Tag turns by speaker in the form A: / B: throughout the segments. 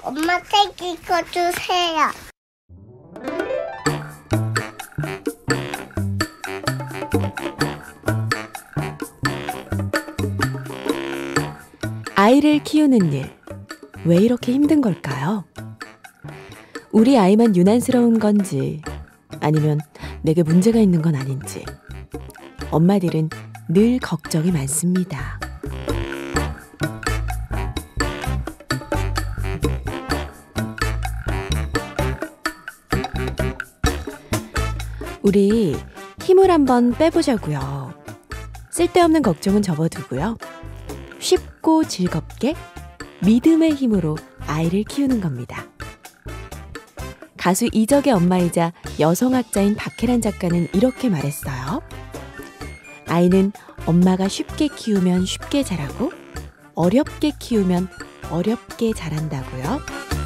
A: 엄마 책 읽어주세요.
B: 아이를 키우는 일, 왜 이렇게 힘든 걸까요? 우리 아이만 유난스러운 건지 아니면 내게 문제가 있는 건 아닌지 엄마들은 늘 걱정이 많습니다. 우리 힘을 한번 빼보자고요. 쓸데없는 걱정은 접어두고요. 쉽고 즐겁게 믿음의 힘으로 아이를 키우는 겁니다. 가수 이적의 엄마이자 여성학자인 박혜란 작가는 이렇게 말했어요. 아이는 엄마가 쉽게 키우면 쉽게 자라고 어렵게 키우면 어렵게 자란다고요.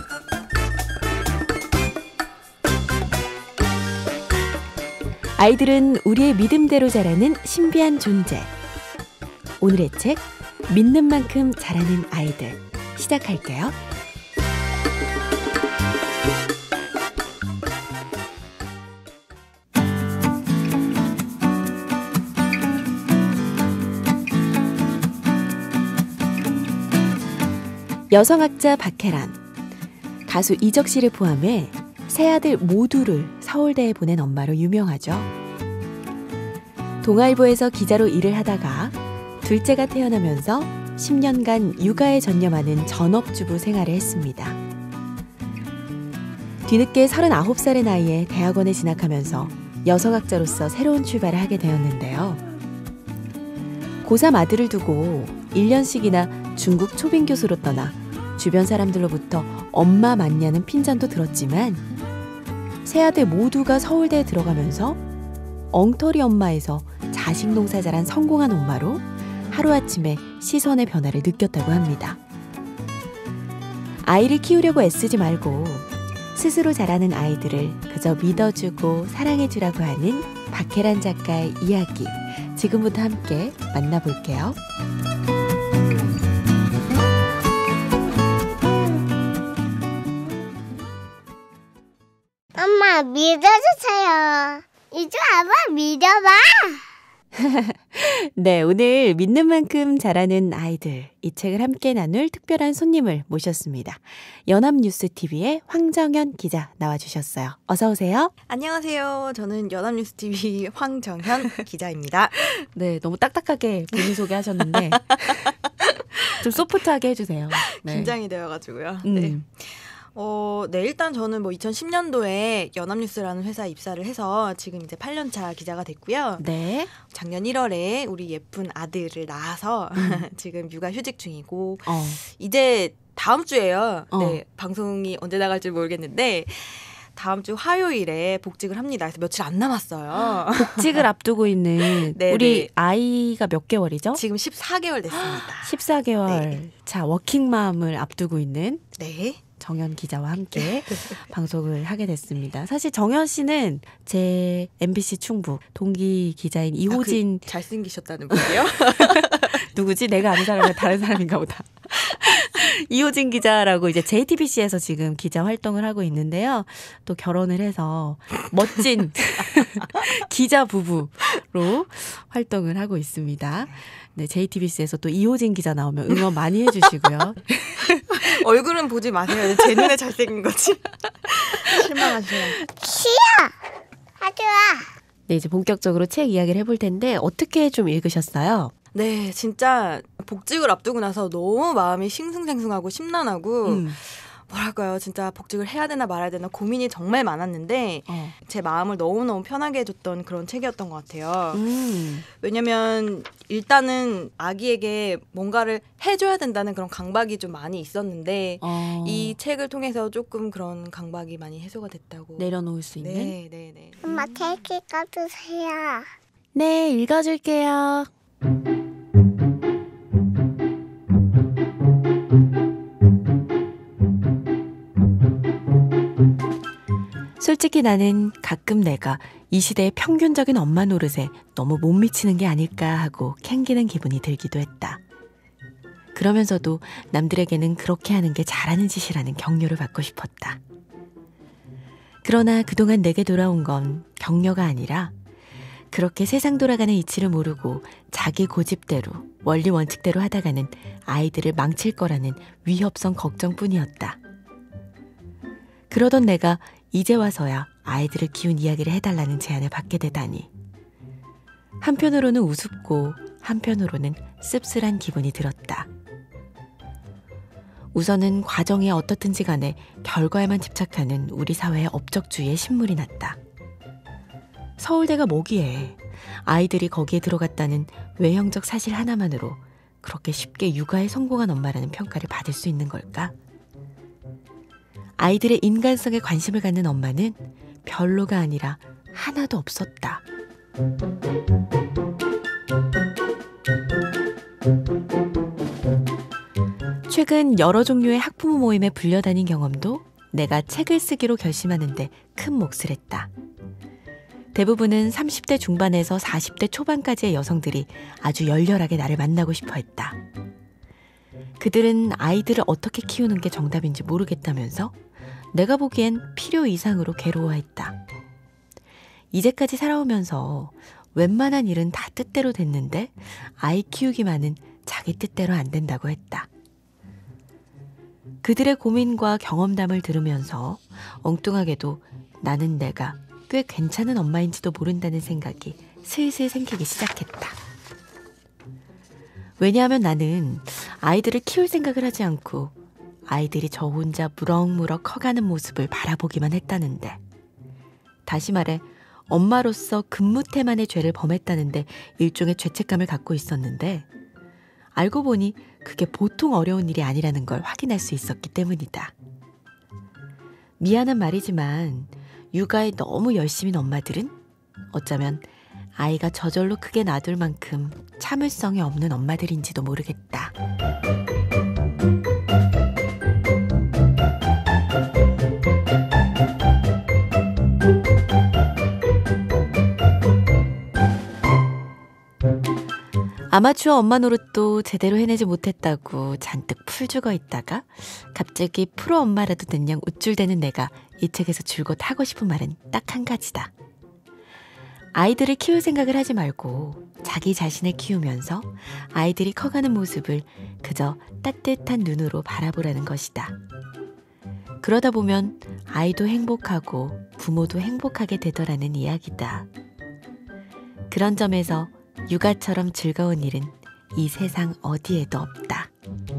B: 아이들은 우리의 믿음대로 자라는 신비한 존재. 오늘의 책 믿는 만큼 자라는 아이들 시작할게요. 여성학자 박혜란, 가수 이적 씨를 포함해 세 아들 모두를 서울대에 보낸 엄마로 유명하죠. 동아일보에서 기자로 일을 하다가 둘째가 태어나면서 10년간 육아에 전념하는 전업주부 생활을 했습니다. 뒤늦게 39살의 나이에 대학원에 진학하면서 여성학자로서 새로운 출발을 하게 되었는데요. 고3 아들을 두고 1년씩이나 중국 초빙 교수로 떠나 주변 사람들로부터 엄마 맞냐는 핀잔도 들었지만 세 아들 모두가 서울대에 들어가면서 엉터리 엄마에서 자식 농사 잘한 성공한 엄마로 하루아침에 시선의 변화를 느꼈다고 합니다. 아이를 키우려고 애쓰지 말고 스스로 자라는 아이들을 그저 믿어주고 사랑해주라고 하는 박혜란 작가의 이야기, 지금부터 함께 만나볼게요.
A: 엄마 믿어주세요. 이제 아빠 믿어봐.
B: 네, 오늘 믿는 만큼 자라는 아이들, 이 책을 함께 나눌 특별한 손님을 모셨습니다. 연합뉴스TV의 황정현 기자 나와주셨어요. 어서 오세요.
C: 안녕하세요. 저는 연합뉴스TV 황정현 기자입니다.
B: 네, 너무 딱딱하게 본인 소개하셨는데 좀 소프트하게 해주세요. 네.
C: 긴장이 되어가지고요. 네. 네, 일단 저는 2010년도에 연합뉴스라는 회사에 입사를 해서 지금 이제 8년차 기자가 됐고요.
B: 네.
C: 작년 1월에 우리 예쁜 아들을 낳아서 지금 육아휴직 중이고 이제 다음 주에요. 네, 방송이 언제 나갈지 모르겠는데 다음 주 화요일에 복직을 합니다. 그래서 며칠 안 남았어요.
B: 복직을 앞두고 있는 우리 아이가 몇 개월이죠?
C: 지금 14개월 됐습니다.
B: 14개월.
C: 네.
B: 자, 워킹맘을 앞두고 있는
C: 네.
B: 정현 기자와 함께 방송을 하게 됐습니다. 사실 정현 씨는 제 MBC 충북 동기 기자인 이호진
C: 잘생기셨다는 분이요?
B: 누구지? 내가 아는 사람이 다른 사람인가 보다. 이호진 기자라고 이제 JTBC에서 지금 기자 활동을 하고 있는데요. 또 결혼을 해서 멋진 기자 부부로 활동을 하고 있습니다. 네, JTBC에서 또 이호진 기자 나오면 응원 많이 해주시고요.
C: 얼굴은 보지 마세요. 제 눈에 잘생긴 거지. 실망하시네요.
A: 시야! 하지마!
B: 네, 이제 본격적으로 책 이야기를 해볼 텐데 어떻게 좀 읽으셨어요?
C: 네, 진짜 복직을 앞두고 나서 너무 마음이 싱숭생숭하고 심란하고 뭐랄까요, 진짜 복직을 해야 되나 말아야 되나 고민이 정말 많았는데 제 마음을 너무너무 편하게 해줬던 그런 책이었던 것 같아요. 왜냐면 일단은 아기에게 뭔가를 해줘야 된다는 그런 강박이 좀 많이 있었는데 이 책을 통해서 조금 그런 강박이 많이 해소가 됐다고.
B: 내려놓을 수 있는?
C: 네.
A: 엄마 책 읽어주세요.
B: 네, 읽어줄게요. 솔직히 나는 가끔 내가 이 시대의 평균적인 엄마 노릇에 너무 못 미치는 게 아닐까 하고 캥기는 기분이 들기도 했다. 그러면서도 남들에게는 그렇게 하는 게 잘하는 짓이라는 격려를 받고 싶었다. 그러나 그동안 내게 돌아온 건 격려가 아니라 그렇게 세상 돌아가는 이치를 모르고 자기 고집대로 원리 원칙대로 하다가는 아이들을 망칠 거라는 위협성 걱정뿐이었다. 그러던 내가 이제 와서야 아이들을 키운 이야기를 해달라는 제안을 받게 되다니. 한편으로는 우습고 한편으로는 씁쓸한 기분이 들었다. 우선은 과정이 어떻든지 간에 결과에만 집착하는 우리 사회의 업적주의에 신물이 났다. 서울대가 뭐기에 아이들이 거기에 들어갔다는 외형적 사실 하나만으로 그렇게 쉽게 육아에 성공한 엄마라는 평가를 받을 수 있는 걸까? 아이들의 인간성에 관심을 갖는 엄마는 별로가 아니라 하나도 없었다. 최근 여러 종류의 학부모 모임에 불려다닌 경험도 내가 책을 쓰기로 결심하는데 큰 몫을 했다. 대부분은 30대 중반에서 40대 초반까지의 여성들이 아주 열렬하게 나를 만나고 싶어 했다. 그들은 아이들을 어떻게 키우는 게 정답인지 모르겠다면서 내가 보기엔 필요 이상으로 괴로워했다. 이제까지 살아오면서 웬만한 일은 다 뜻대로 됐는데 아이 키우기만은 자기 뜻대로 안 된다고 했다. 그들의 고민과 경험담을 들으면서 엉뚱하게도 나는 내가 꽤 괜찮은 엄마인지도 모른다는 생각이 슬슬 생기기 시작했다. 왜냐하면 나는 아이들을 키울 생각을 하지 않고 아이들이 저 혼자 무럭무럭 커가는 모습을 바라보기만 했다는데, 다시 말해 엄마로서 근무태만의 죄를 범했다는데 일종의 죄책감을 갖고 있었는데, 알고 보니 그게 보통 어려운 일이 아니라는 걸 확인할 수 있었기 때문이다. 미안한 말이지만 육아에 너무 열심인 엄마들은 어쩌면 아이가 저절로 크게 놔둘 만큼 참을성이 없는 엄마들인지도 모르겠다. 아마추어 엄마 노릇도 제대로 해내지 못했다고 잔뜩 풀죽어 있다가 갑자기 프로 엄마라도 된 양 우쭐대는 내가 이 책에서 줄곧 하고 싶은 말은 딱 한 가지다. 아이들을 키울 생각을 하지 말고 자기 자신을 키우면서 아이들이 커가는 모습을 그저 따뜻한 눈으로 바라보라는 것이다. 그러다 보면 아이도 행복하고 부모도 행복하게 되더라는 이야기다. 그런 점에서 육아처럼 즐거운 일은 이 세상 어디에도 없다.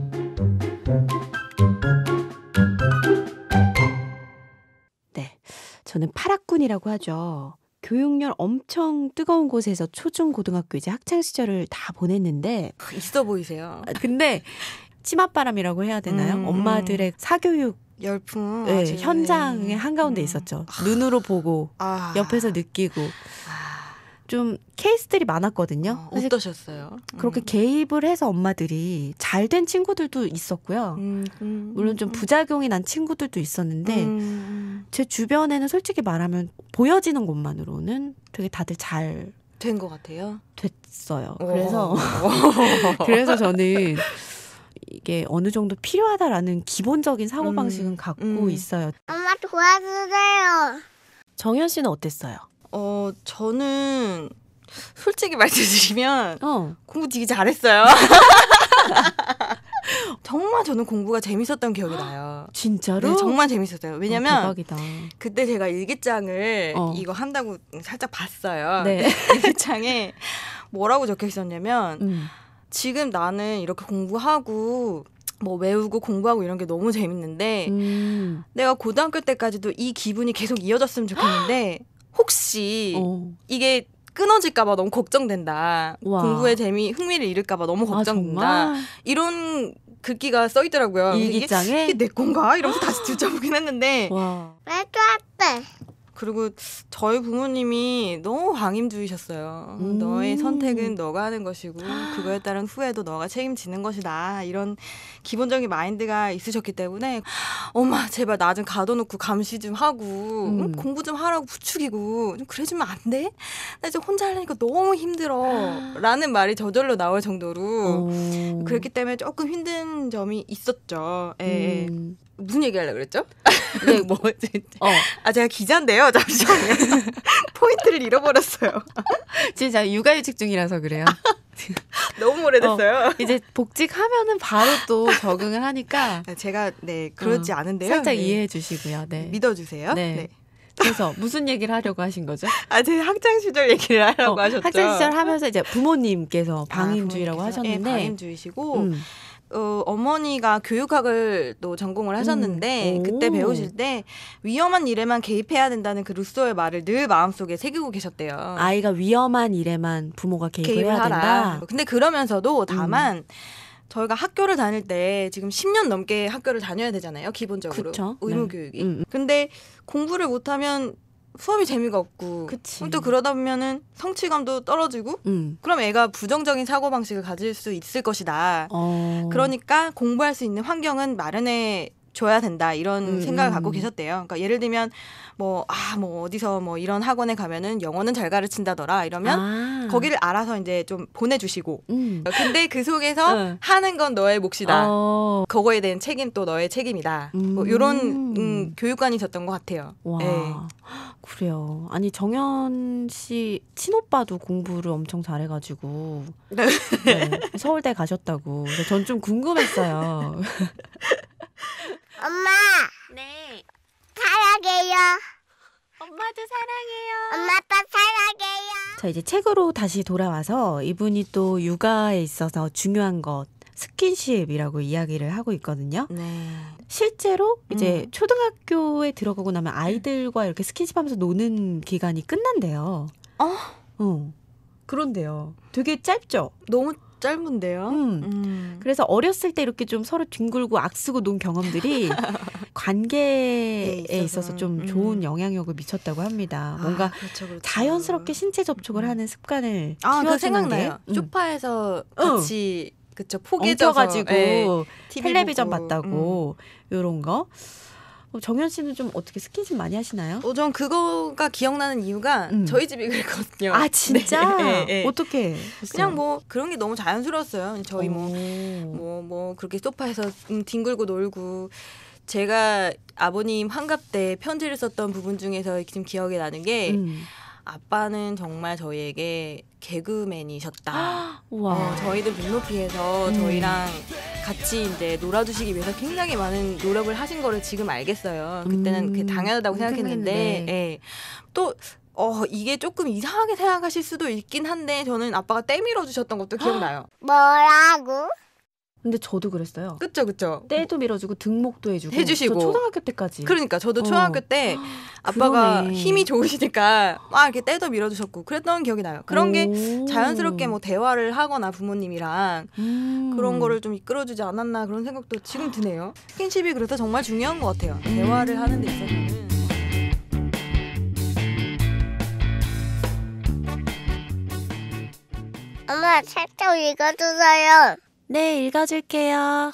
B: 네, 저는 파락군이라고 하죠. 교육열 엄청 뜨거운 곳에서 초중 고등학교 이제 학창 시절을 다 보냈는데
C: 있어 보이세요.
B: 근데 치맛바람이라고 해야 되나요? 엄마들의 사교육
C: 열풍
B: 네, 현장의 한가운데 있었죠. 눈으로 보고 옆에서 느끼고 좀 케이스들이 많았거든요.
C: 어떠셨어요?
B: 그렇게 개입을 해서 엄마들이 잘 된 친구들도 있었고요. 물론 좀 부작용이 난 친구들도 있었는데 제 주변에는 솔직히 말하면 보여지는 것만으로는 되게 다들 잘
C: 된 것 같아요.
B: 됐어요. 그래서 저는 이게 어느 정도 필요하다라는 기본적인 사고방식은 갖고 있어요.
A: 엄마 도와주세요.
B: 정현 씨는 어땠어요?
C: 저는 솔직히 말씀드리면 공부 되게 잘했어요. 정말 저는 공부가 재밌었던 기억이 나요.
B: 진짜로?
C: 네, 정말 재밌었어요. 왜냐면
B: 대박이다.
C: 그때 제가 일기장을 이거 한다고 살짝 봤어요.
B: 네.
C: 일기장에 뭐라고 적혀 있었냐면 지금 나는 이렇게 공부하고 뭐 외우고 공부하고 이런 게 너무 재밌는데 내가 고등학교 때까지도 이 기분이 계속 이어졌으면 좋겠는데 혹시 이게 끊어질까봐 너무 걱정된다.
B: 와.
C: 공부의 흥미를 잃을까봐 너무 걱정된다. 이런 글귀가 써 있더라고요.
B: 일기장에?
C: 이게 내 건가? 이러면서 다시 들춰보긴 했는데
A: 왜 좋았대?
C: 그리고 저희 부모님이 너무 방임주의셨어요. 너의 선택은 너가 하는 것이고 그거에 따른 후회도 너가 책임지는 것이다. 이런 기본적인 마인드가 있으셨기 때문에 엄마 제발 나 좀 가둬놓고 감시 좀 하고 공부 좀 하라고 부추기고 좀 그래주면 안 돼? 나 이제 혼자 하려니까 너무 힘들어. 라는 말이 저절로 나올 정도로 그렇기 때문에 조금 힘든 점이 있었죠. 예. 무슨 얘기하려고 그랬죠?
B: 네,
C: 뭐 제가 기자인데요. 잠시만요. 포인트를 잃어버렸어요.
B: 진짜 육아휴직 중이라서 그래요.
C: 너무 오래됐어요.
B: 이제 복직하면은 바로 또 적응을 하니까
C: 제가 그러지 않은데요.
B: 살짝 이해해 주시고요. 네.
C: 믿어주세요.
B: 네. 그래서 무슨 얘기를 하려고 하신 거죠?
C: 제 학창 시절 얘기를 하려고 하셨죠.
B: 학창 시절 하면서 이제 부모님께서 방임주의라고 하셨는데
C: 방임주의시고 어머니가 교육학을 또 전공을 하셨는데 그때 배우실 때 위험한 일에만 개입해야 된다는 그 루소의 말을 늘 마음속에 새기고 계셨대요.
B: 아이가 위험한 일에만 부모가 개입을 해야
C: 하라.
B: 된다.
C: 근데 그러면서도 다만 저희가 학교를 다닐 때 지금 10년 넘게 학교를 다녀야 되잖아요. 기본적으로.
B: 그쵸?
C: 의무교육이. 근데 공부를 못하면 수업이 재미가 없고 또 그러다 보면은 성취감도 떨어지고 그럼 애가 부정적인 사고방식을 가질 수 있을 것이다. 그러니까 공부할 수 있는 환경은 마련해 줘야 된다 이런 생각을 갖고 계셨대요. 그러니까 예를 들면 뭐 어디서 뭐 이런 학원에 가면은 영어는 잘 가르친다더라 이러면 거기를 알아서 이제 좀 보내주시고 근데 그 속에서 하는 건 너의 몫이다. 그거에 대한 책임 또 너의 책임이다. 뭐 이런 교육관이 있었던 것 같아요.
B: 와,
C: 네.
B: 그래요. 아니 정연 씨 친오빠도 공부를 엄청 잘해가지고 네, 서울대 가셨다고. 전 좀 궁금했어요.
A: 엄마.
D: 네.
A: 사랑해요.
D: 엄마도 사랑해요.
A: 엄마도 사랑해요.
B: 자, 이제 책으로 다시 돌아와서 이분이 또 육아에 있어서 중요한 것 스킨십이라고 이야기를 하고 있거든요.
C: 네.
B: 실제로 이제 초등학교에 들어가고 나면 아이들과 이렇게 스킨십하면서 노는 기간이 끝난대요. 그런데요. 되게 짧죠?
C: 너무 짧은데요.
B: 그래서 어렸을 때 이렇게 좀 서로 뒹굴고 악쓰고 논 경험들이 관계에 있어서 좀 좋은 영향력을 미쳤다고 합니다. 뭔가
C: 그렇죠.
B: 자연스럽게 신체 접촉을 하는 습관을
C: 그거
B: 키워주는
C: 생각나요.
B: 게
C: 소파에서 같이 포개져서
B: 엉켜가지고 텔레비전
C: 보고.
B: 봤다고 요런 거. 정연 씨는 좀 어떻게 스킨십 많이 하시나요?
C: 전 그거가 기억나는 이유가 저희 집이 그랬거든요.
B: 아 진짜?
C: 네.
B: 어떻게?
C: 그냥 뭐 그런 게 너무 자연스러웠어요. 저희 뭐 그렇게 소파에서 뒹굴고 놀고 제가 아버님 환갑 때 편지를 썼던 부분 중에서 지금 기억이 나는 게 아빠는 정말 저희에게 개그맨이셨다. 저희들 눈높이에서 저희랑 같이 이제 놀아주시기 위해서 굉장히 많은 노력을 하신 거를 지금 알겠어요. 그때는 그게 당연하다고 생각했는데 예. 또 이게 조금 이상하게 생각하실 수도 있긴 한데 저는 아빠가 때밀어 주셨던 것도 기억나요.
A: 뭐라고?
B: 근데 저도 그랬어요.
C: 그쵸.
B: 때도 밀어주고 등목도
C: 해주시고.
B: 저 초등학교 때까지.
C: 그러니까 저도 초등학교 때 아빠가
B: 그러네.
C: 힘이 좋으시니까 막 이렇게 때도 밀어주셨고 그랬던 기억이 나요. 그런 게 자연스럽게 뭐 대화를 하거나 부모님이랑 그런 거를 좀 이끌어주지 않았나 그런 생각도 지금 드네요. 스킨십이 그래서 정말 중요한 것 같아요. 대화를 하는 데 있어서는.
A: 엄마 책 좀 읽어주세요.
B: 네, 읽어줄게요.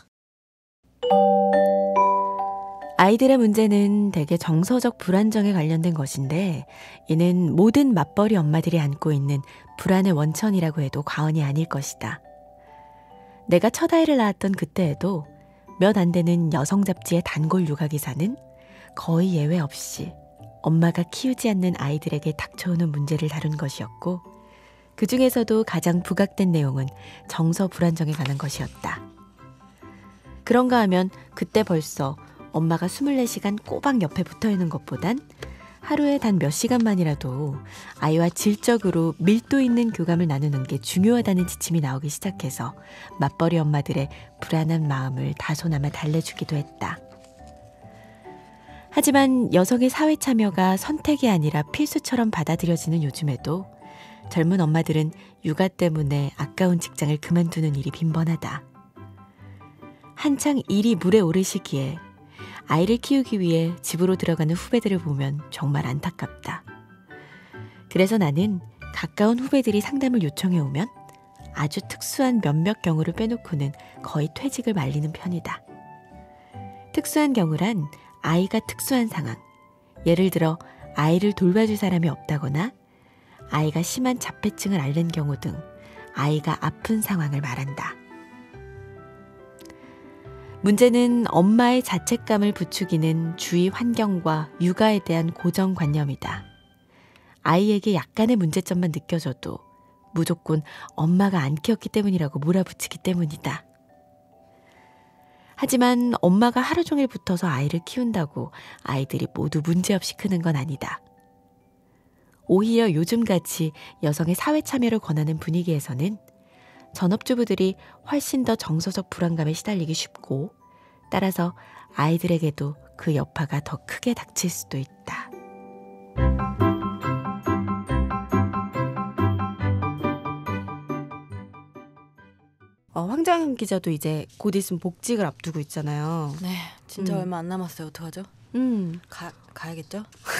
B: 아이들의 문제는 대개 정서적 불안정에 관련된 것인데 이는 모든 맞벌이 엄마들이 안고 있는 불안의 원천이라고 해도 과언이 아닐 것이다. 내가 첫 아이를 낳았던 그때에도 몇 안 되는 여성 잡지의 단골 육아 기사는 거의 예외 없이 엄마가 키우지 않는 아이들에게 닥쳐오는 문제를 다룬 것이었고 그 중에서도 가장 부각된 내용은 정서 불안정에 관한 것이었다. 그런가 하면 그때 벌써 엄마가 24시간 꼬박 옆에 붙어있는 것보단 하루에 단 몇 시간만이라도 아이와 질적으로 밀도 있는 교감을 나누는 게 중요하다는 지침이 나오기 시작해서 맞벌이 엄마들의 불안한 마음을 다소나마 달래주기도 했다. 하지만 여성의 사회 참여가 선택이 아니라 필수처럼 받아들여지는 요즘에도 젊은 엄마들은 육아 때문에 아까운 직장을 그만두는 일이 빈번하다. 한창 일이 물에 오르시기에 아이를 키우기 위해 집으로 들어가는 후배들을 보면 정말 안타깝다. 그래서 나는 가까운 후배들이 상담을 요청해 오면 아주 특수한 몇몇 경우를 빼놓고는 거의 퇴직을 말리는 편이다. 특수한 경우란 아이가 특수한 상황, 예를 들어 아이를 돌봐줄 사람이 없다거나 아이가 심한 자폐증을 앓는 경우 등 아이가 아픈 상황을 말한다. 문제는 엄마의 자책감을 부추기는 주위 환경과 육아에 대한 고정관념이다. 아이에게 약간의 문제점만 느껴져도 무조건 엄마가 안 키웠기 때문이라고 몰아붙이기 때문이다. 하지만 엄마가 하루 종일 붙어서 아이를 키운다고 아이들이 모두 문제없이 크는 건 아니다. 오히려 요즘같이 여성의 사회 참여를 권하는 분위기에서는 전업주부들이 훨씬 더 정서적 불안감에 시달리기 쉽고 따라서 아이들에게도 그 여파가 더 크게 닥칠 수도 있다. 황정현 기자도 이제 곧 있으면 복직을 앞두고 있잖아요.
C: 네, 진짜 얼마 안 남았어요. 어떡하죠? 가야겠죠?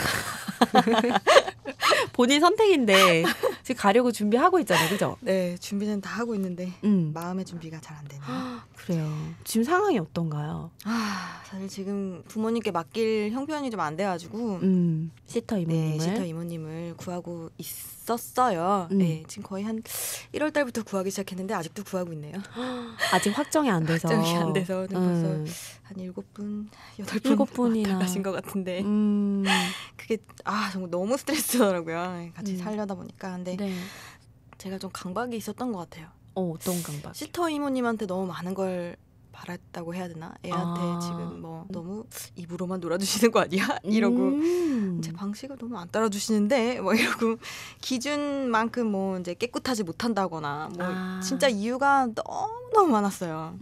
B: 본인 선택인데 지금 가려고 준비하고 있잖아요. 그죠?
C: 네, 준비는 다 하고 있는데 마음의 준비가 잘 안 되네요.
B: 그래요. 지금 상황이 어떤가요?
C: 사실 지금 부모님께 맡길 형편이 좀 안 돼가지고
B: 시터 이모님을
C: 네, 시터 이모님을 구하고 있었어요. 네, 지금 거의 한 1월 달부터 구하기 시작했는데 아직도 구하고 있네요.
B: 아직 확정이 안 돼서
C: 확정이 안 돼서 벌써 한 7분, 8분 가신 것 같은데 그게 정말 너무 스트레스더라고요. 같이 살려다 보니까. 근데
B: 네.
C: 제가 좀 강박이 있었던 것 같아요.
B: 어떤 강박?
C: 시터 이모님한테 너무 많은 걸 바랐다고 해야 되나? 애한테 지금 뭐 너무 입으로만 놀아주시는 거 아니야? 이러고 제 방식을 너무 안 따라주시는데 뭐 이러고 기준만큼 뭐 이제 깨끗하지 못한다거나 뭐 진짜 이유가 너무 많았어요.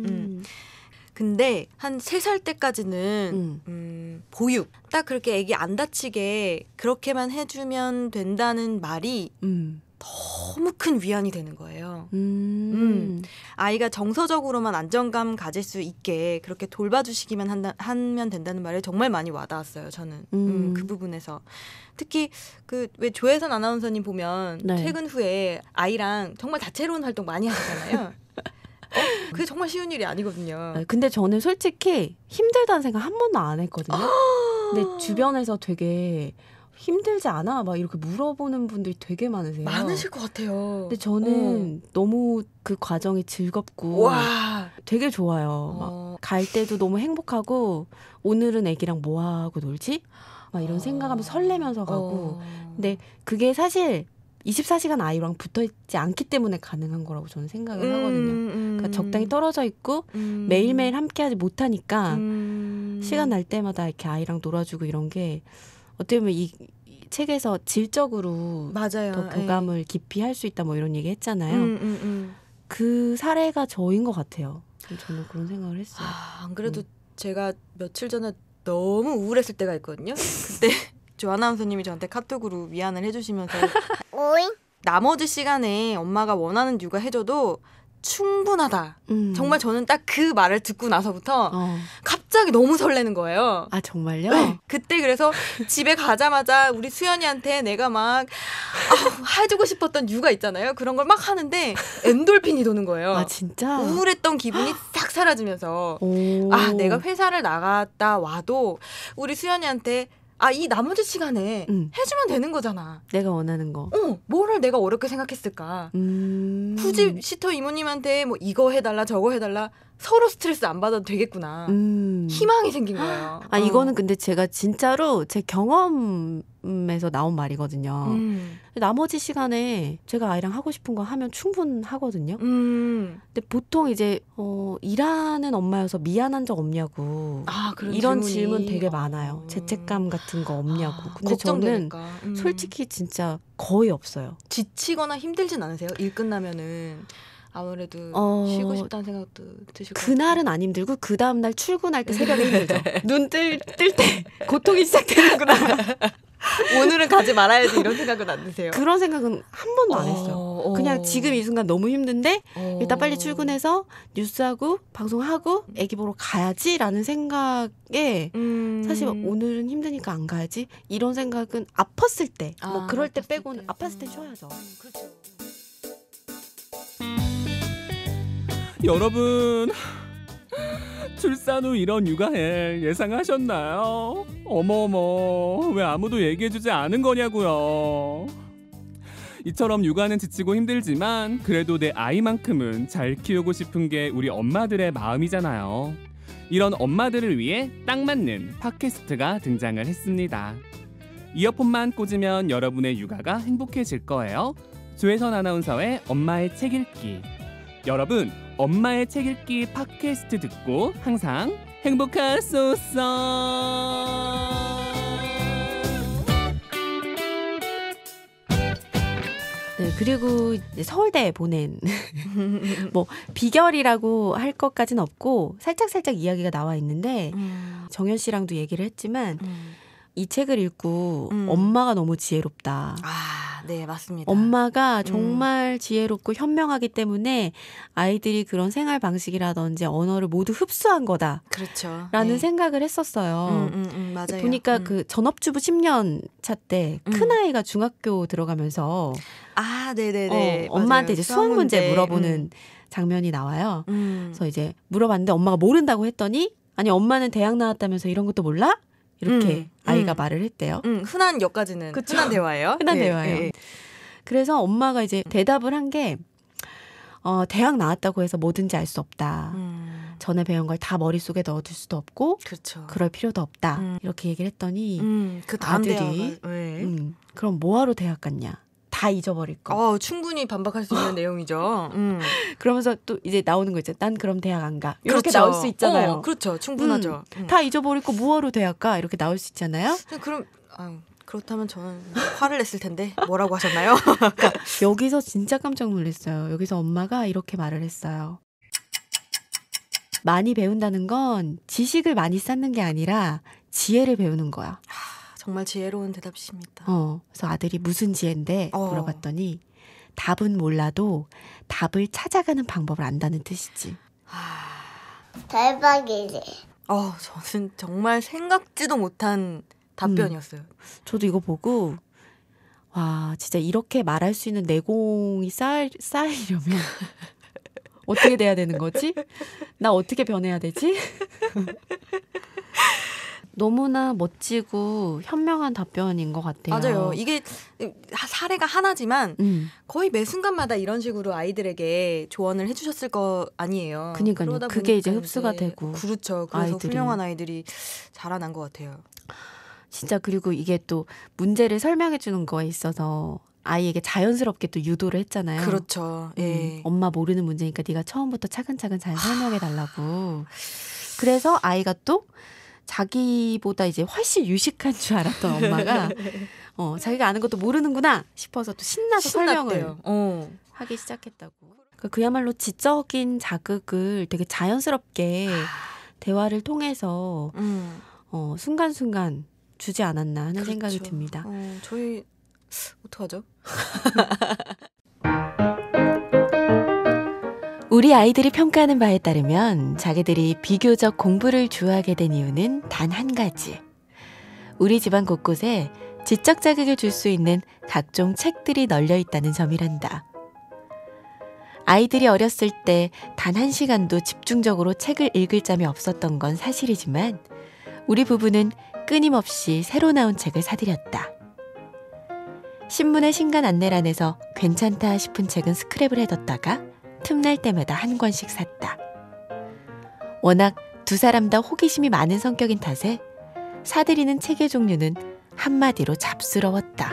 C: 근데 한 3살 때까지는 보육 딱 그렇게 애기 안 다치게 그렇게만 해주면 된다는 말이 너무 큰 위안이 되는 거예요. 아이가 정서적으로만 안정감 가질 수 있게 그렇게 돌봐주시기만 하면 된다는 말에 정말 많이 와닿았어요. 저는 그 부분에서 특히 그 왜 조혜선 아나운서님 보면
B: 네.
C: 퇴근 후에 아이랑 정말 다채로운 활동 많이 하시잖아요. 그게 정말 쉬운 일이 아니거든요.
B: 근데 저는 솔직히 힘들다는 생각 한 번도 안 했거든요. 근데 주변에서 되게 힘들지 않아? 막 이렇게 물어보는 분들이 되게 많으세요.
C: 많으실 것 같아요.
B: 근데 저는 너무 그 과정이 즐겁고
C: 와.
B: 되게 좋아요. 막 갈 때도 너무 행복하고 오늘은 애기랑 뭐 하고 놀지? 막 이런 생각하면서 설레면서 가고 근데 그게 사실 24시간 아이랑 붙어있지 않기 때문에 가능한 거라고 저는 생각을 하거든요. 그러니까 적당히 떨어져 있고 매일매일 함께하지 못하니까 시간 날 때마다 이렇게 아이랑 놀아주고 이런 게 어떻게 보면 이 책에서 질적으로
C: 맞아요.
B: 더 교감을 깊이 할 수 있다 뭐 이런 얘기 했잖아요. 그 사례가 저인 것 같아요. 저는 그런 생각을 했어요.
C: 안 그래도 제가 며칠 전에 너무 우울했을 때가 있거든요. 그때 조 아나운서님이 저한테 카톡으로 위안을 해주시면서
A: 오잉?
C: 나머지 시간에 엄마가 원하는 육아 해줘도 충분하다. 정말 저는 딱 그 말을 듣고 나서부터 갑자기 너무 설레는 거예요.
B: 아 정말요?
C: 네. 그때 그래서 집에 가자마자 우리 수연이한테 내가 막 해주고 싶었던 육아 있잖아요. 그런 걸 막 하는데 엔돌핀이 도는 거예요.
B: 아 진짜?
C: 우울했던 기분이 싹 사라지면서 내가 회사를 나갔다 와도 우리 수연이한테 이 나머지 시간에 해주면 되는 거잖아.
B: 내가 원하는 거.
C: 뭐를 내가 어렵게 생각했을까. 굳이 시터 이모님한테 뭐 이거 해달라 저거 해달라 서로 스트레스 안 받아도 되겠구나. 희망이 생긴 거예요.
B: 이거는 근데 제가 진짜로 제 경험에서 나온 말이거든요. 나머지 시간에 제가 아이랑 하고 싶은 거 하면 충분하거든요. 근데 보통 이제 일하는 엄마여서 미안한 적 없냐고 이런 질문 되게 많아요. 죄책감 같은 거 없냐고. 근데
C: 걱정되니까.
B: 저는 솔직히 진짜 거의 없어요.
C: 지치거나 힘들진 않으세요? 일 끝나면은 아무래도 쉬고 싶다는 생각도 드실 것 같아요.
B: 그날은 안 힘들고 그 다음날 출근할 때 새벽에 힘들죠. 눈 뜰 때 고통이 시작되는구나.
C: 오늘은 가지 말아야지 이런 생각은 안 드세요?
B: 그런 생각은 한 번도 안 했어요. 그냥 지금 이 순간 너무 힘든데 일단 빨리 출근해서 뉴스하고 방송하고 애기 보러 가야지라는 생각에 사실 오늘은 힘드니까 안 가야지 이런 생각은 아팠을 때 뭐 그럴 때 빼고는 아팠을 때 쉬어야죠.
C: 그렇죠.
E: 여러분, 출산 후 이런 육아에 예상하셨나요? 어머어머, 왜 아무도 얘기해주지 않은 거냐고요. 이처럼 육아는 지치고 힘들지만 그래도 내 아이만큼은 잘 키우고 싶은 게 우리 엄마들의 마음이잖아요. 이런 엄마들을 위해 딱 맞는 팟캐스트가 등장을 했습니다. 이어폰만 꽂으면 여러분의 육아가 행복해질 거예요. 조혜선 아나운서의 엄마의 책 읽기. 여러분, 엄마의 책 읽기 팟캐스트 듣고 항상 행복하소서.
B: 네, 그리고 이제 서울대에 보낸 뭐 비결이라고 할 것까지는 없고 살짝 이야기가 나와 있는데 정연 씨랑도 얘기를 했지만 이 책을 읽고 엄마가 너무 지혜롭다.
C: 네, 맞습니다.
B: 엄마가 정말 지혜롭고 현명하기 때문에 아이들이 그런 생활 방식이라든지 언어를 모두 흡수한 거다.
C: 그렇죠.
B: 라는 생각을 했었어요.
C: 맞아요.
B: 보니까 그 전업주부 10년 차 때 큰아이가 중학교 들어가면서
C: 네네네.
B: 엄마한테 이제 수학 문제 물어보는 장면이 나와요. 그래서 이제 물어봤는데 엄마가 모른다고 했더니 아니 엄마는 대학 나왔다면서 이런 것도 몰라? 이렇게 아이가 말을 했대요.
C: 흔한 여기까지는
B: 그쵸?
C: 흔한 대화예요.
B: 흔한 대화예요. 그래서 엄마가 이제 대답을 한 게 대학 나왔다고 해서 뭐든지 알 수 없다. 전에 배운 걸 다 머릿속에 넣어둘 수도 없고
C: 그렇죠.
B: 그럴 필요도 없다. 이렇게 얘기를 했더니
C: 그 다음
B: 아들이 그럼 뭐하러 대학 갔냐. 다 잊어버릴 거.
C: 충분히 반박할 수 있는 내용이죠.
B: 그러면서 또 이제 나오는 거 있죠. 난 그럼 대학 안 가. 이렇게
C: 그렇죠.
B: 나올 수 있잖아요.
C: 그렇죠. 충분하죠.
B: 다 잊어버릴 거 뭐하러 대학 가. 이렇게 나올 수 있잖아요.
C: 그럼 그렇다면 저는 화를 냈을 텐데 뭐라고 하셨나요?
B: 그러니까 여기서 진짜 깜짝 놀랐어요. 여기서 엄마가 이렇게 말을 했어요. 많이 배운다는 건 지식을 많이 쌓는 게 아니라 지혜를 배우는 거야.
C: 정말 지혜로운 대답이십니다.
B: 그래서 아들이 무슨 지혜인데 물어봤더니 답은 몰라도 답을 찾아가는 방법을 안다는 뜻이지.
A: 대박이지.
C: 저는 정말 생각지도 못한 답변이었어요.
B: 저도 이거 보고 와 진짜 이렇게 말할 수 있는 내공이 쌓이려면 어떻게 돼야 되는 거지? 나 어떻게 변해야 되지? 너무나 멋지고 현명한 답변인 것 같아요.
C: 맞아요. 이게 사례가 하나지만 거의 매 순간마다 이런 식으로 아이들에게 조언을 해주셨을 거 아니에요.
B: 그러니까요. 그게 이제 흡수가 되고.
C: 그렇죠. 그래서
B: 아이들이.
C: 훌륭한 아이들이 자라난 것 같아요.
B: 진짜 그리고 이게 또 문제를 설명해 주는 거에 있어서 아이에게 자연스럽게 또 유도를 했잖아요.
C: 그렇죠. 예.
B: 엄마 모르는 문제니까 네가 처음부터 차근차근 잘 설명해 달라고. 그래서 아이가 또 자기보다 이제 훨씬 유식한 줄 알았던 엄마가 자기가 아는 것도 모르는구나 싶어서 또 신나서 설명을 하기 시작했다고. 그야말로 지적인 자극을 되게 자연스럽게 대화를 통해서 순간순간 주지 않았나 하는
C: 그렇죠.
B: 생각이 듭니다.
C: 저희 어떡하죠?
B: 우리 아이들이 평가하는 바에 따르면 자기들이 비교적 공부를 좋아하게 된 이유는 단 한 가지. 우리 집안 곳곳에 지적 자극을 줄 수 있는 각종 책들이 널려 있다는 점이란다. 아이들이 어렸을 때 단 1시간도 집중적으로 책을 읽을 잠이 없었던 건 사실이지만 우리 부부는 끊임없이 새로 나온 책을 사들였다. 신문의 신간 안내란에서 괜찮다 싶은 책은 스크랩을 해뒀다가 틈날 때마다 한 권씩 샀다. 워낙 두 사람 다 호기심이 많은 성격인 탓에 사들이는 책의 종류는 한마디로 잡스러웠다.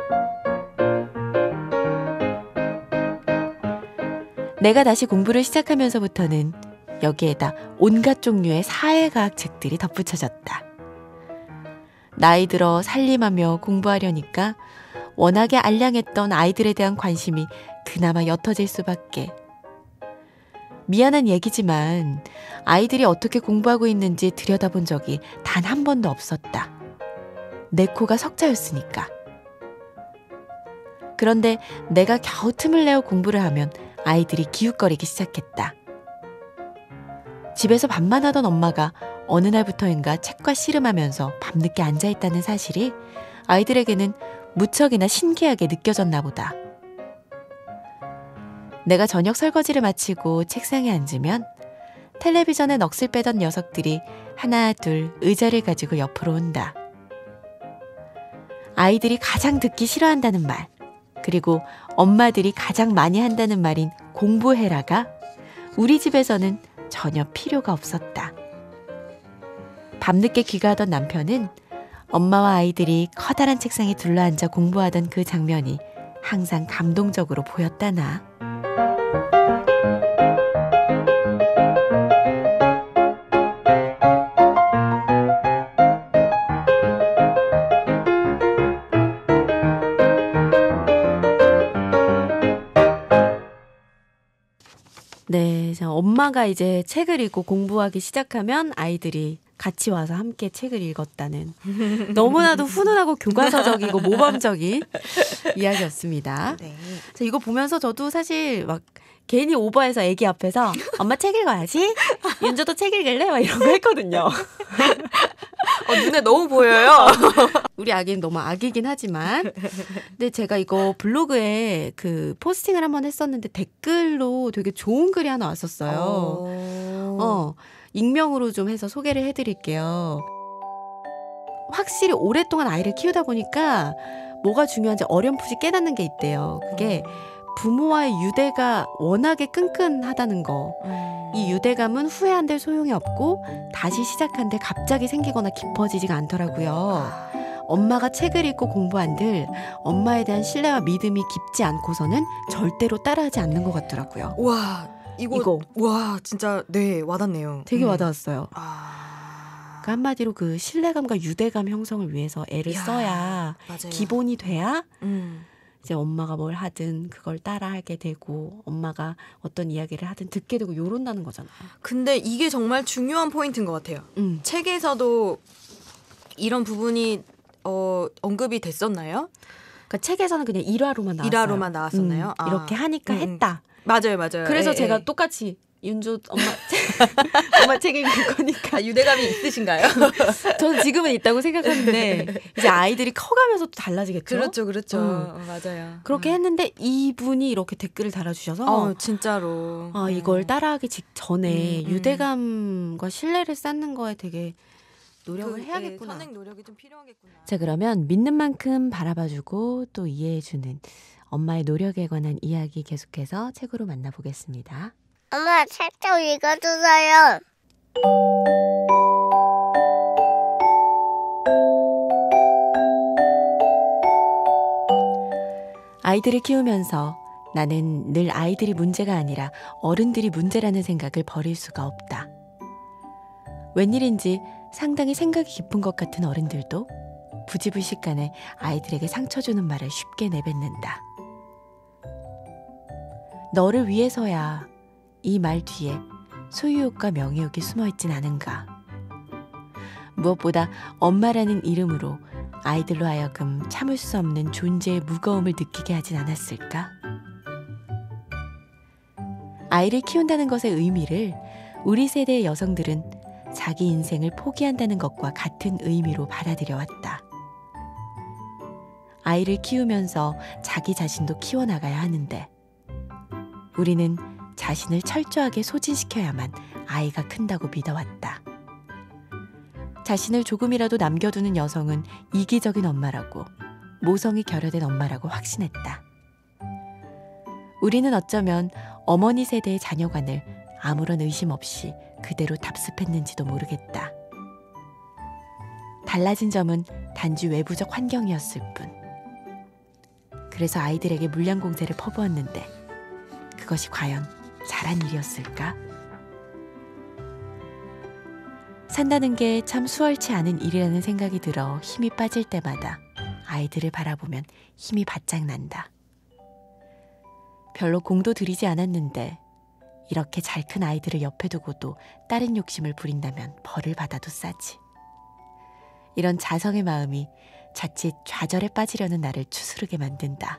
B: 내가 다시 공부를 시작하면서부터는 여기에다 온갖 종류의 사회과학 책들이 덧붙여졌다. 나이 들어 살림하며 공부하려니까 워낙에 알량했던 아이들에 대한 관심이 그나마 옅어질 수밖에. 미안한 얘기지만 아이들이 어떻게 공부하고 있는지 들여다본 적이 단 한 번도 없었다. 내 코가 석자였으니까. 그런데 내가 겨우 틈을 내어 공부를 하면 아이들이 기웃거리기 시작했다. 집에서 밥만 하던 엄마가 어느 날부터인가 책과 씨름하면서 밤늦게 앉아있다는 사실이 아이들에게는 무척이나 신기하게 느껴졌나 보다. 내가 저녁 설거지를 마치고 책상에 앉으면 텔레비전에 넋을 빼던 녀석들이 하나 둘 의자를 가지고 옆으로 온다. 아이들이 가장 듣기 싫어한다는 말, 그리고 엄마들이 가장 많이 한다는 말인 공부해라가 우리 집에서는 전혀 필요가 없었다. 밤늦게 귀가하던 남편은 엄마와 아이들이 커다란 책상에 둘러앉아 공부하던 그 장면이 항상 감동적으로 보였다나. 네, 엄마가 이제 책을 읽고 공부하기 시작하면 아이들이 같이 와서 함께 책을 읽었다는 너무나도 훈훈하고 교과서적이고 모범적인 이야기였습니다.
C: 네.
B: 자, 이거 보면서 저도 사실 막 괜히 오버해서 애기 앞에서 엄마 책 읽어야지? 윤주도 책 읽을래? 막 이런 거 했거든요.
C: 눈에 너무 보여요.
B: 우리 아기는 너무 아기긴 하지만. 근데 제가 이거 블로그에 그 포스팅을 한번 했었는데 댓글로 되게 좋은 글이 하나 왔었어요. 익명으로 좀 해서 소개를 해드릴게요. 확실히 오랫동안 아이를 키우다 보니까 뭐가 중요한지 어렴풋이 깨닫는 게 있대요. 그게 부모와의 유대가 워낙에 끈끈하다는 거. 이 유대감은 후회한들 소용이 없고 다시 시작한들 갑자기 생기거나 깊어지지가 않더라고요. 엄마가 책을 읽고 공부한들 엄마에 대한 신뢰와 믿음이 깊지 않고서는 절대로 따라하지 않는 것 같더라고요.
C: 와, 이거. 와, 진짜 네, 와닿네요.
B: 되게 와닿았어요.
C: 아,
B: 그 한마디로 그 신뢰감과 유대감 형성을 위해서 애를 써야
C: 맞아요.
B: 기본이 돼야
C: 음.
B: 이제 엄마가 뭘 하든 그걸 따라하게 되고 엄마가 어떤 이야기를 하든 듣게 되고 요런다는 거잖아요.
C: 근데 이게 정말 중요한 포인트인 것 같아요. 책에서도 이런 부분이 언급이 됐었나요?
B: 그러니까 책에서는 그냥 일화로만 나왔어요.
C: 일화로만 나왔었나요?
B: 이렇게 하니까 했다.
C: 맞아요.
B: 그래서 제가 똑같이 윤주 엄마 엄마 책 읽을 거니까
C: 유대감이 있으신가요?
B: 저는 지금은 있다고 생각하는데 이제 아이들이 커가면서 또 달라지겠죠.
C: 그렇죠. 맞아요.
B: 그렇게 했는데 이분이 이렇게 댓글을 달아주셔서
C: 진짜로
B: 이걸 따라하기 직전에 유대감과 신뢰를 쌓는 거에 되게 노력을 해야겠구나.
C: 선행 노력이 좀 필요하겠구나.
B: 자, 그러면 믿는 만큼 바라봐주고 또 이해해주는 엄마의 노력에 관한 이야기 계속해서 책으로 만나보겠습니다.
A: 엄마, 책 좀 읽어주세요.
B: 아이들을 키우면서 나는 늘 아이들이 문제가 아니라 어른들이 문제라는 생각을 버릴 수가 없다. 웬일인지 상당히 생각이 깊은 것 같은 어른들도 부지불식간에 아이들에게 상처 주는 말을 쉽게 내뱉는다. 너를 위해서야 이 말 뒤에 소유욕과 명예욕이 숨어있진 않은가. 무엇보다 엄마라는 이름으로 아이들로 하여금 참을 수 없는 존재의 무거움을 느끼게 하진 않았을까? 아이를 키운다는 것의 의미를 우리 세대의 여성들은 자기 인생을 포기한다는 것과 같은 의미로 받아들여왔다. 아이를 키우면서 자기 자신도 키워나가야 하는데 우리는 자신을 철저하게 소진시켜야만 아이가 큰다고 믿어왔다. 자신을 조금이라도 남겨두는 여성은 이기적인 엄마라고, 모성이 결여된 엄마라고 확신했다. 우리는 어쩌면 어머니 세대의 자녀관을 아무런 의심 없이 그대로 답습했는지도 모르겠다. 달라진 점은 단지 외부적 환경이었을 뿐. 그래서 아이들에게 물량 공세를 퍼부었는데 그것이 과연 잘한 일이었을까? 산다는 게 참 수월치 않은 일이라는 생각이 들어 힘이 빠질 때마다 아이들을 바라보면 힘이 바짝 난다. 별로 공도 들이지 않았는데 이렇게 잘 큰 아이들을 옆에 두고도 다른 욕심을 부린다면 벌을 받아도 싸지. 이런 자성의 마음이 자칫 좌절에 빠지려는 나를 추스르게 만든다.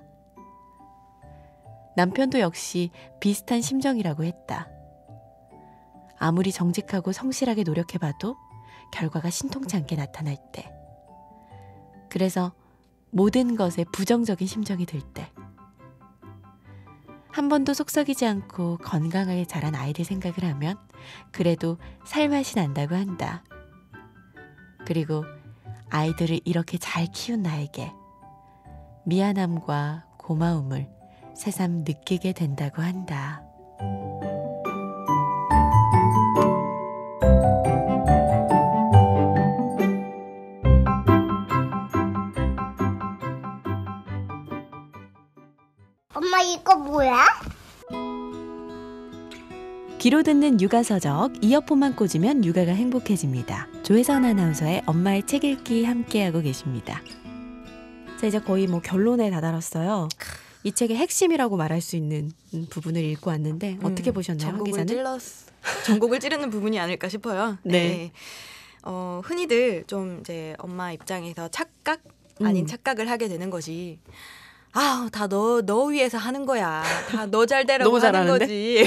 B: 남편도 역시 비슷한 심정이라고 했다. 아무리 정직하고 성실하게 노력해봐도 결과가 신통치 않게 나타날 때, 그래서 모든 것에 부정적인 심정이 들 때, 한 번도 속썩이지 않고 건강하게 자란 아이들 생각을 하면 그래도 살맛이 난다고 한다. 그리고 아이들을 이렇게 잘 키운 나에게 미안함과 고마움을 새삼 느끼게 된다고 한다.
A: 엄마 이거 뭐야?
B: 귀로 듣는 육아서적, 이어폰만 꽂으면 육아가 행복해집니다. 조혜선 아나운서의 엄마의 책 읽기 함께하고 계십니다. 자, 이제 거의 결론에 다다랐어요. 이 책의 핵심이라고 말할 수 있는 부분을 읽고 왔는데 어떻게 보셨나요, 황 기자는?
C: 전곡을 찌르는 부분이 아닐까 싶어요.
B: 네.
C: 흔히들 좀 이제 엄마 입장에서 착각 아닌 착각을 하게 되는 것이, 다 너 위해서 하는 거야. 다 너 잘 되라고
B: 너무
C: 하는
B: 잘하는데?
C: 거지.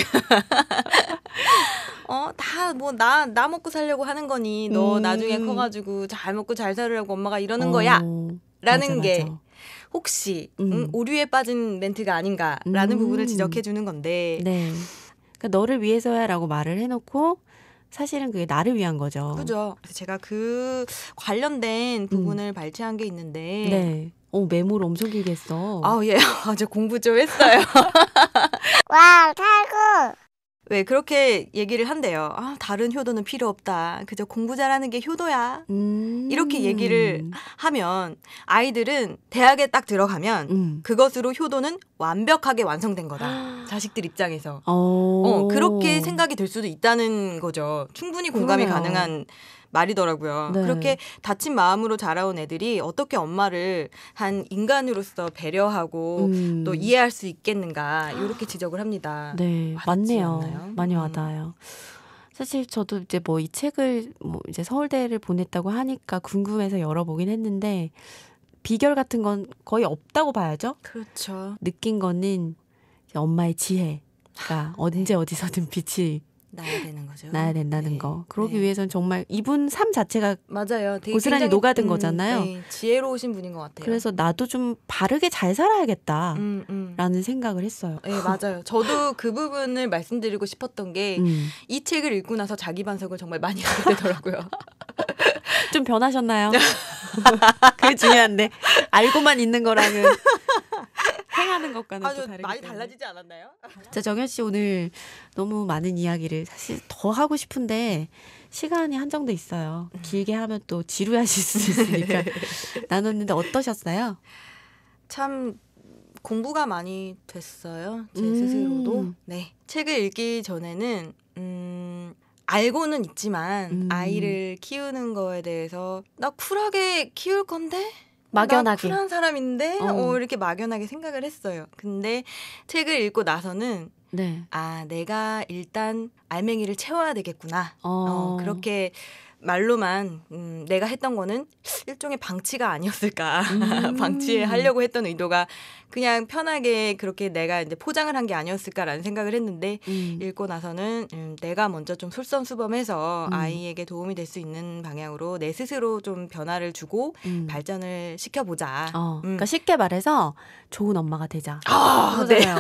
C: 다 나 먹고 살려고 하는 거니. 너 나중에 커가지고 잘 먹고 잘 살으려고 엄마가 이러는 거야. 라는 게
B: 맞아.
C: 혹시 오류에 빠진 멘트가 아닌가라는 부분을 지적해 주는 건데.
B: 네. 그러니까 너를 위해서야라고 말을 해놓고 사실은 그게 나를 위한 거죠.
C: 그죠. 그래서 제가 그 관련된 부분을 발췌한 게 있는데.
B: 네. 메모를 엄청 길게 했어.
C: 예. 어제 공부 좀 했어요.
A: 와, 탈구.
C: 왜 그렇게 얘기를 한대요. 다른 효도는 필요 없다. 그저 공부 잘하는 게 효도야. 이렇게 얘기를 하면 아이들은 대학에 딱 들어가면 그것으로 효도는 완벽하게 완성된 거다. 자식들 입장에서. 그렇게 생각이 될 수도 있다는 거죠. 충분히 공감이
B: 그러네요.
C: 가능한 말이더라고요.
B: 네.
C: 그렇게 다친 마음으로 자라온 애들이 어떻게 엄마를 한 인간으로서 배려하고 또 이해할 수 있겠는가, 이렇게 지적을 합니다.
B: 네,
C: 와닿지
B: 맞네요.
C: 않나요?
B: 많이 와닿아요. 사실 저도 이제 이 책을 이제 서울대를 보냈다고 하니까 궁금해서 열어보긴 했는데 비결 같은 건 거의 없다고 봐야죠.
C: 그렇죠.
B: 느낀 거는 이제 엄마의 지혜가 언제 어디서든 빛이
C: 나야 되는 거죠.
B: 나야 된다는
C: 네.
B: 거. 그러기
C: 네.
B: 위해서는 정말 이분 삶 자체가
C: 맞아요. 되게
B: 고스란히
C: 굉장히,
B: 녹아든 거잖아요.
C: 네, 지혜로우신 분인 것 같아요.
B: 그래서 나도 좀 바르게 잘 살아야겠다 라는 생각을 했어요.
C: 네, 맞아요. 저도 그 부분을 말씀드리고 싶었던 게 이 책을 읽고 나서 자기 반성을 정말 많이 하게 되더라고요.
B: 좀 변하셨나요? 그게 중요한데 알고만 있는 거랑은 행하는 것과는 또 다르기
C: 많이
B: 때문에.
C: 달라지지 않았나요?
B: 자, 정현 씨 오늘 너무 많은 이야기를 사실 더 하고 싶은데 시간이 한정돼 있어요. 길게 하면 또 지루하실 수 있으니까 나눴는데 어떠셨어요?
C: 참 공부가 많이 됐어요. 제 스스로도. 네. 책을 읽기 전에는 알고는 있지만 아이를 키우는 거에 대해서 나 쿨하게 키울 건데?
B: 막연하게.
C: 나 쿨한 사람인데? 이렇게 막연하게 생각을 했어요. 근데 책을 읽고 나서는
B: 네.
C: 내가 일단 알맹이를 채워야 되겠구나.
B: 어.
C: 그렇게 말로만 내가 했던 거는 일종의 방치가 아니었을까. 방치하려고 했던 의도가 그냥 편하게 그렇게 내가 이제 포장을 한 게 아니었을까라는 생각을 했는데 읽고 나서는 내가 먼저 좀 솔선수범해서 아이에게 도움이 될 수 있는 방향으로 내 스스로 좀 변화를 주고 발전을 시켜보자.
B: 그러니까 쉽게 말해서 좋은 엄마가 되자.
C: 네.
B: 그러잖아요.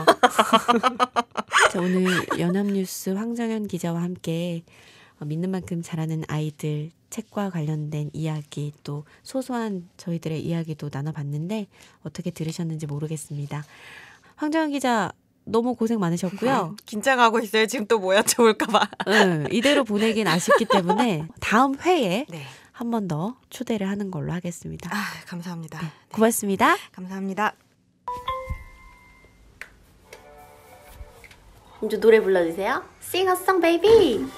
B: 자, 오늘 연합뉴스 황정현 기자와 함께 믿는 만큼 자라는 아이들 책과 관련된 이야기 또 소소한 저희들의 이야기도 나눠봤는데 어떻게 들으셨는지 모르겠습니다. 황정현 기자 너무 고생 많으셨고요.
C: 긴장하고 있어요. 지금 또 뭐 여쭤볼까 봐.
B: 이대로 보내긴 아쉽기 때문에 다음 회에
C: 네.
B: 한 번 더 초대를 하는 걸로 하겠습니다.
C: 감사합니다.
B: 네, 고맙습니다.
C: 감사합니다.
D: 이제 노래 불러주세요. Sing a song, baby.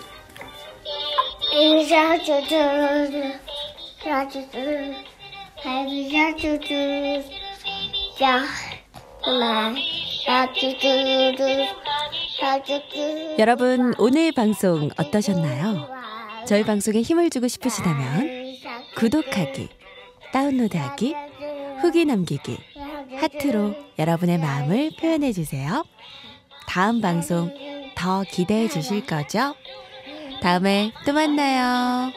B: 여러분 오늘 방송 어떠셨나요? 저희 방송에 힘을 주고 싶으시다면 구독하기, 다운로드하기, 후기 남기기, 하트로 여러분의 마음을 표현해 주세요. 다음 방송 더 기대해 주실 거죠? 다음에 또 만나요.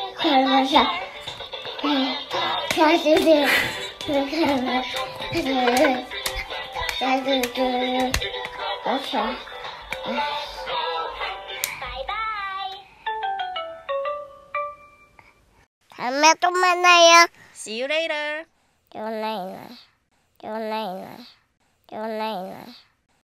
A: 다음에 또 만나요.
D: See you later.
A: 연라이나.